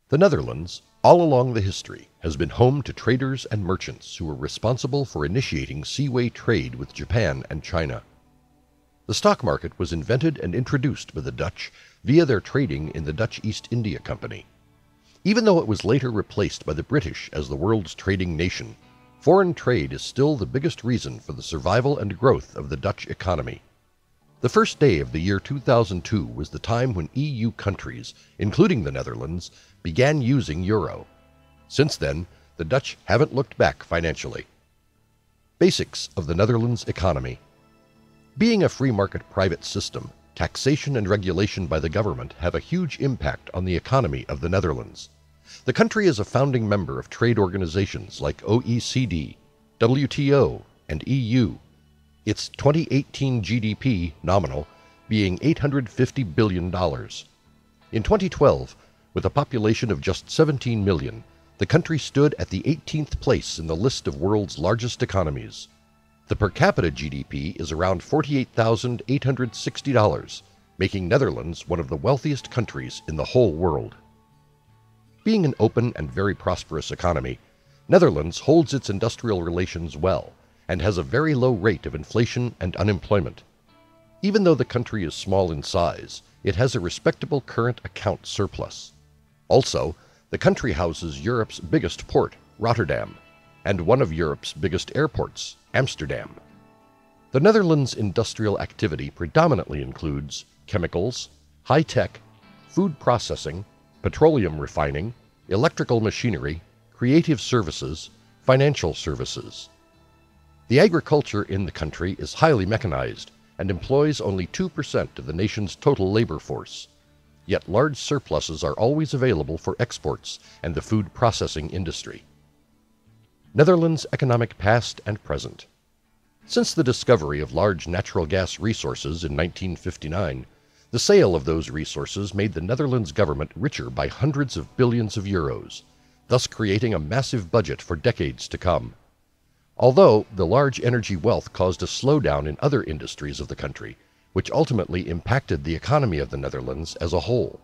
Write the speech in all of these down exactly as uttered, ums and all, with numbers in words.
The Netherlands, all along the history, has been home to traders and merchants who were responsible for initiating seaway trade with Japan and China. The stock market was invented and introduced by the Dutch via their trading in the Dutch East India Company. Even though it was later replaced by the British as the world's trading nation, foreign trade is still the biggest reason for the survival and growth of the Dutch economy. The first day of the year two thousand two was the time when E U countries, including the Netherlands, began using euro. Since then, the Dutch haven't looked back financially. Basics of the Netherlands economy. Being a free market private system, taxation and regulation by the government have a huge impact on the economy of the Netherlands. The country is a founding member of trade organizations like O E C D, W T O, and E U. Its twenty eighteen G D P, nominal, being eight hundred fifty billion dollars. In twenty twelve, with a population of just seventeen million, the country stood at the eighteenth place in the list of world's largest economies. The per capita G D P is around forty-eight thousand eight hundred sixty dollars, making Netherlands one of the wealthiest countries in the whole world. Being an open and very prosperous economy, Netherlands holds its industrial relations well and has a very low rate of inflation and unemployment. Even though the country is small in size, it has a respectable current account surplus. Also, the country houses Europe's biggest port, Rotterdam, and one of Europe's biggest airports, Amsterdam. The Netherlands' industrial activity predominantly includes chemicals, high-tech, food processing, petroleum refining, electrical machinery, creative services, financial services. The agriculture in the country is highly mechanized and employs only two percent of the nation's total labor force. Yet large surpluses are always available for exports and the food processing industry. Netherlands' economic past and present. Since the discovery of large natural gas resources in nineteen fifty-nine, the sale of those resources made the Netherlands government richer by hundreds of billions of euros, thus creating a massive budget for decades to come. Although the large energy wealth caused a slowdown in other industries of the country, which ultimately impacted the economy of the Netherlands as a whole.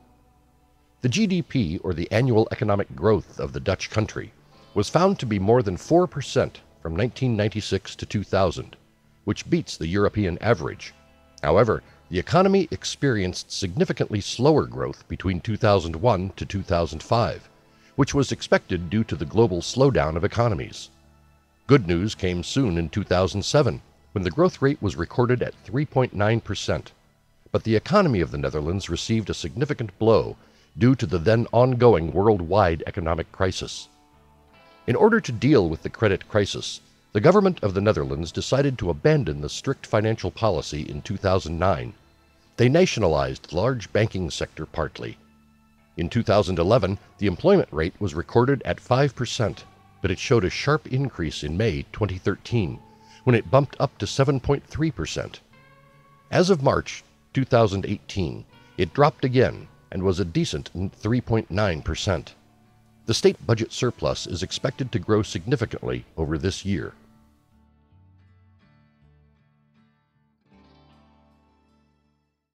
The G D P, or the annual economic growth of the Dutch country, was found to be more than four percent from nineteen ninety-six to two thousand, which beats the European average. However, the economy experienced significantly slower growth between two thousand one to two thousand five, which was expected due to the global slowdown of economies. Good news came soon in two thousand seven, when the growth rate was recorded at three point nine percent. But the economy of the Netherlands received a significant blow due to the then ongoing worldwide economic crisis. In order to deal with the credit crisis, the government of the Netherlands decided to abandon the strict financial policy in two thousand nine. They nationalized the large banking sector partly. In two thousand eleven, the employment rate was recorded at five percent, but it showed a sharp increase in May twenty thirteen, when it bumped up to seven point three percent. As of March two thousand eighteen, it dropped again and was a decent three point nine percent. The state budget surplus is expected to grow significantly over this year.